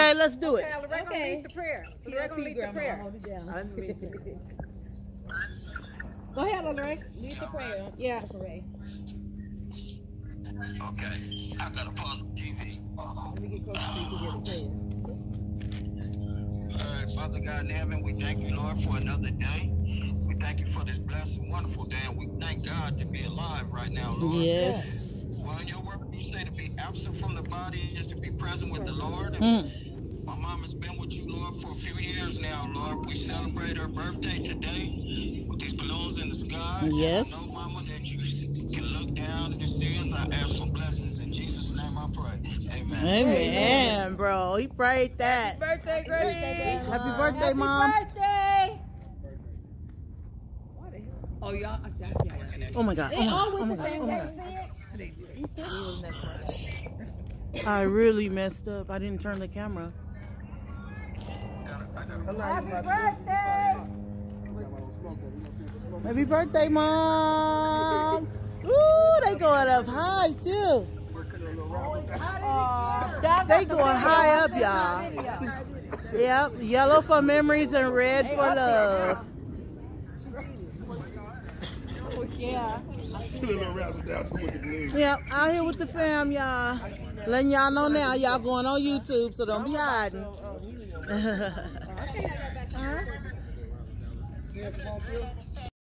Okay, let's do it. We're gonna lead the prayer. We're gonna lead the prayer. Hold it down. Go ahead, Lorraine. Lead the prayer. Yeah. Okay, I gotta pause the TV. Let me get close so you can hear the prayer. All right, Father God in heaven, we thank you, Lord, for another day. We thank you for this blessed, wonderful day, and we thank God to be alive right now, Lord. Yes. Well, in your word, you say to be absent from the body is to be present with the Lord. And my mom has been with you, Lord, for a few years now, Lord. We celebrate her birthday today with these balloons in the sky. Yes. And I know, Mama, that you can look down and see us. I ask for blessings. In Jesus' name I pray. Amen. Amen, bro. He prayed that. Happy birthday, Granny. Happy birthday, Mom. Birthday. Oh, y'all. I see. Oh my God. They all went the same day. I really messed up. I didn't turn the camera. Happy birthday. Happy birthday, Mom. Ooh, they going up high, too. They going high up, y'all. Yep. Yellow for memories and red for love. Yeah. Yep, out here with the fam, y'all. Letting y'all know now, y'all going on YouTube, so don't be hiding.